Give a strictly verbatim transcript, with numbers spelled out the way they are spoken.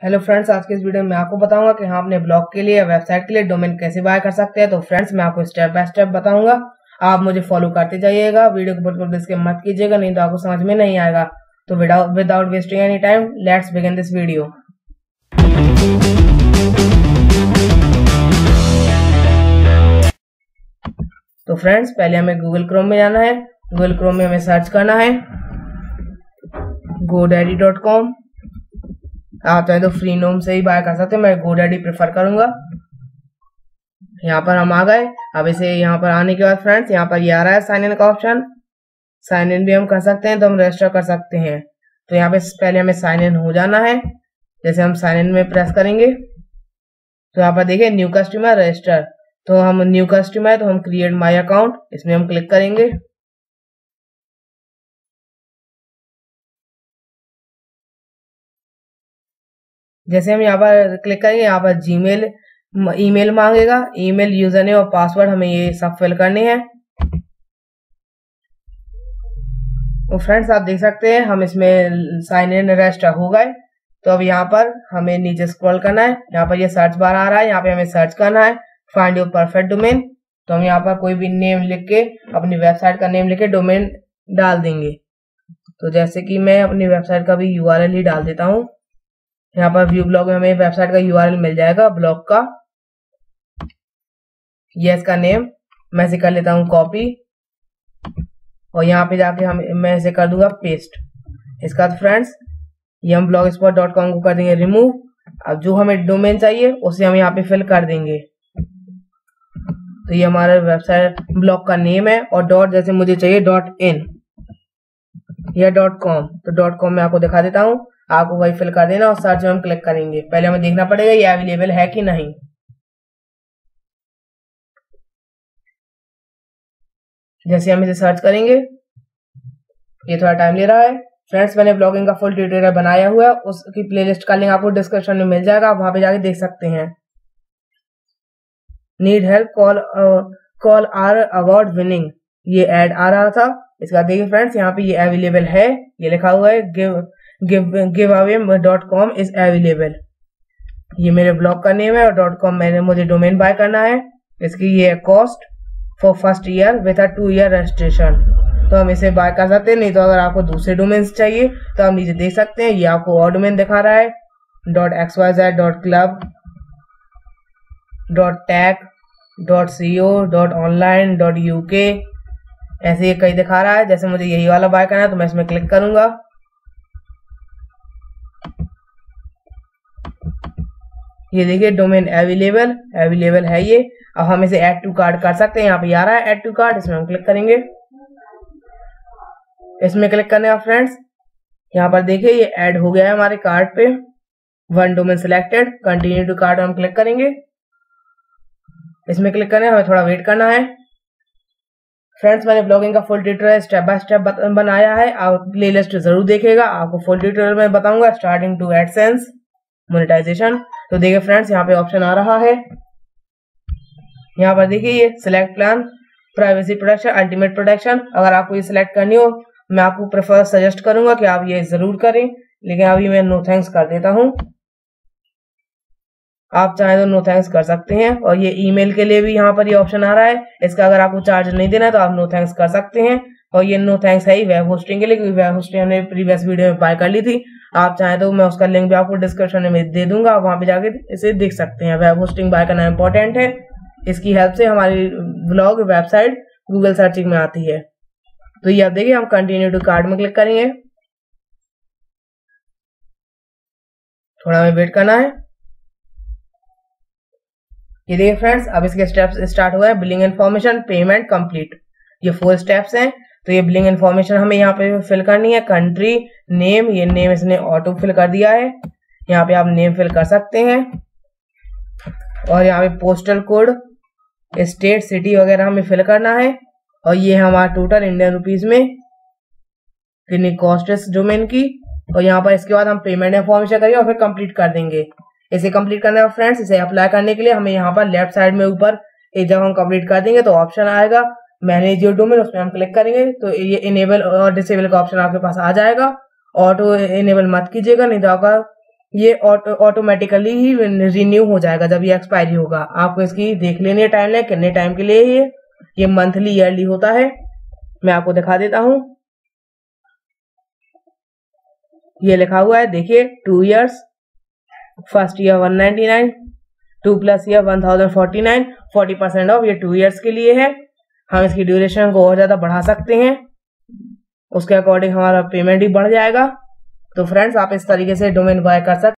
Hello friends, आज के इस वीडियो में मैं आपको बताऊंगा कि हम अपने ब्लॉग के लिए या वेबसाइट के लिए डोमेन कैसे बाय कर सकते हैं। तो फ्रेंड्स, मैं आपको स्टेप बाय स्टेप बताऊंगा, आप मुझे फॉलो करते जाइएगा। वीडियो को बिल्कुल स्किप मत कीजिएगा, नहीं तो आपको समझ में नहीं आएगा। तो without without wasting any time, let's begin this video. तो फ्रेंड्स, पहले हमें गूगल क्रोम में जाना है। गूगल क्रोम में हमें सर्च करना है गोडैडी डॉट कॉम। आप चाहे तो फ्री नोम से ही बाय कर सकते हैं, मैं गोडैडी प्रेफर करूंगा। यहाँ पर हम आ गए। अब इसे यहाँ पर आने के बाद फ्रेंड्स, यहाँ पर ये आ रहा है साइन इन का ऑप्शन। साइन इन भी हम कर सकते हैं, तो हम रजिस्टर कर सकते हैं। तो यहाँ पे पहले हमें साइन इन हो जाना है। जैसे हम साइन इन में प्रेस करेंगे तो यहाँ पर देखिए न्यू कस्टमर रजिस्टर। तो हम न्यू कस्टमर है तो हम क्रिएट माई अकाउंट, इसमें हम क्लिक करेंगे। जैसे हम यहाँ पर क्लिक करेंगे, यहाँ पर जीमेल ईमेल मांगेगा। ईमेल, यूजर नेम और पासवर्ड हमें ये सब फिल करने हैं। तो फ्रेंड्स, आप देख सकते हैं हम इसमें साइन इन रजिस्टर हो गए। तो अब यहाँ पर हमें नीचे स्क्रॉल करना है। यहाँ पर ये सर्च बार आ रहा है, यहाँ पे हमें सर्च करना है फाइंड योर परफेक्ट डोमेन। तो हम यहाँ पर कोई भी नेम लिख के, अपनी वेबसाइट का नेम लिख के डोमेन डाल देंगे। तो जैसे कि मैं अपनी वेबसाइट का भी यूआरएल ही डाल देता हूँ। यहाँ पर व्यू ब्लॉग में हमें वेबसाइट का यूआरएल मिल जाएगा ब्लॉग का। ये इसका नेम, मैं इसे कर लेता हूँ कॉपी और यहाँ पे जाके हम मैं इसे कर दूंगा पेस्ट। इसका बाद फ्रेंड्स, ये हम ब्लॉग स्पॉट डॉट कॉम को कर देंगे रिमूव। अब जो हमें डोमेन चाहिए उसे हम यहाँ पे फिल कर देंगे। तो ये हमारा वेबसाइट ब्लॉग का नेम है और डॉट जैसे मुझे चाहिए डॉट इन या डॉट कॉम, तो डॉट कॉम में आपको दिखा देता हूँ। आपको वही फिल कर देना और सर्च में हम क्लिक करेंगे। पहले हमें देखना पड़ेगा ये अवेलेबल है कि नहीं। जैसे हम इसे सर्च करेंगे, ये थोड़ा टाइम ले रहा है। फ्रेंड्स, मैंने ब्लॉगिंग का फुल ट्यूटोरियल बनाया हुआ है, उसकी प्लेलिस्ट का लिंक आपको डिस्क्रिप्शन में मिल जाएगा, आप वहां पे जाके देख सकते हैं। Need help, call call our award winning, ये एड आ रहा था। इसका देखिए फ्रेंड्स, यहाँ पे ये अवेलेबल है, ये लिखा हुआ है give give give away dot com is available. ये मेरे ब्लॉग का नेम है और डॉट कॉम मैंने मुझे डोमेन बाय करना है। इसकी ये cost for first year with a two year registration. तो हम इसे बाय कर सकते हैं, नहीं तो अगर आपको दूसरे डोमेन्स चाहिए तो आप नीचे देख सकते हैं। ये आपको और डोमेन दिखा रहा है dot x y z dot club dot tag dot C O dot online dot U K, ऐसे ये कई दिखा रहा है। जैसे मुझे यही वाला बाय करना है तो मैं इसमें क्लिक करूंगा। ये देखिए डोमेन अवेलेबल अवेलेबल है ये। अब हम इसे ऐड टू कार्ट कर सकते हैं। यहाँ पे आ रहा है ऐड टू कार्ट, इसमें हम क्लिक करेंगे। इसमें क्लिक करने का फ्रेंड्स, यहाँ पर देखिए ये ऐड हो गया है हमारे कार्ट पे। One domain selected, continue to cart हम क्लिक करेंगे। इसमें क्लिक करने हमें थोड़ा वेट करना है। फ्रेंड्स, मैंने ब्लॉगिंग का full tutorial step by step बनाया है, आप प्लेलिस्ट जरूर देखिएगा। आपको फुल ट्यूटोरियल में बताऊंगा स्टार्टिंग टू एडसेंस मोनेटाइजेशन। तो देखिए फ्रेंड्स, यहाँ पे ऑप्शन आ रहा है। यहाँ पर देखिए ये select plan, privacy protection, ultimate protection. अगर आपको ये सिलेक्ट करनी हो, मैं आपको प्रेफर सजेस्ट करूंगा कि आप ये जरूर करें, लेकिन अभी मैं नो थैंक्स कर देता हूं। आप चाहे तो नो थैंक्स कर सकते हैं। और ये ईमेल के लिए भी यहाँ पर ये ऑप्शन आ रहा है, इसका अगर आपको चार्ज नहीं देना है तो आप नो थैंक्स कर सकते हैं। और ये नो थैंक्स है ही वेब होस्टिंग के लिए, क्योंकि वेब होस्टिंग हमने प्रीवियस वीडियो में बाय कर ली थी। आप चाहें तो मैं उसका लिंक भी आपको डिस्क्रिप्शन में दे दूंगा, आप वहां पे जाके इसे देख सकते हैं। वेब होस्टिंग बाय करना इंपॉर्टेंट है, इसकी हेल्प से हमारी ब्लॉग वेबसाइट गूगल सर्चिंग में आती है। तो ये आप देखिए, हम कंटिन्यू टू कार्ट में क्लिक करेंगे। थोड़ा हमें वेट करना है। ये देखिए फ्रेंड्स, अब इसके स्टेप्स स्टार्ट हुआ है। बिलिंग इन्फॉर्मेशन, पेमेंट, कंप्लीट, ये फोर स्टेप्स हैं। तो ये बिलिंग इन्फॉर्मेशन हमें यहाँ पे फिल करनी है। कंट्री, नेम, ये नेम इसने ऑटो फिल कर दिया है, यहाँ पे आप नेम फिल कर सकते हैं। और यहाँ पे पोस्टल कोड, स्टेट, सिटी वगैरह हमें फिल करना है। और ये हमारा टोटल इंडियन रुपीज में कितनी कॉस्ट है इस डोमेन की। और यहाँ पर इसके बाद हम पेमेंट इन्फॉर्मेशन करेंगे और फिर कंप्लीट कर देंगे। इसे कंप्लीट करना है फ्रेंड्स, इसे अप्लाई करने के लिए हमें यहाँ पर लेफ्ट साइड में ऊपर एक जब हम कंप्लीट कर देंगे तो ऑप्शन आएगा मैनेज योर डोमेन, उसमें हम क्लिक करेंगे तो ये इनेबल और डिसेबल का ऑप्शन आपके पास आ जाएगा। ऑटो इनेबल मत कीजिएगा, नहीं तो आपका ये ऑटोमेटिकली ही रिन्यू हो जाएगा जब ये एक्सपायरी होगा। आपको इसकी देख लेनी है टाइम लाइन, कितने टाइम के लिए ये ये मंथली ईयरली होता है। मैं आपको दिखा देता हूं। ये लिखा हुआ है, देखिए two years, first year one ninety nine, two plus year one thousand forty nine, forty percent off, ये टू इयर्स के लिए है। हम इसकी ड्यूरेशन को और ज्यादा बढ़ा सकते हैं, उसके अकॉर्डिंग हमारा पेमेंट भी बढ़ जाएगा। तो फ्रेंड्स, आप इस तरीके से डोमेन बाय कर सकते हैं।